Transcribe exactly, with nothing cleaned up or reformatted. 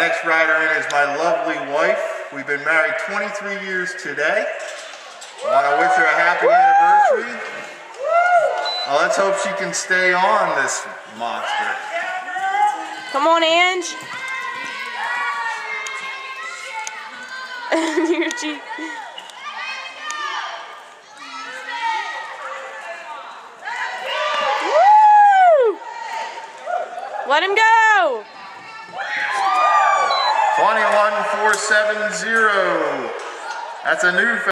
next rider in is my lovely wife. We've been married twenty-three years today. I want to wish her a happy anniversary. Well, let's hope she can stay on this monster. Come on, Ange. Your cheek. Woo! Let him go. twenty-one four seventy. That's a new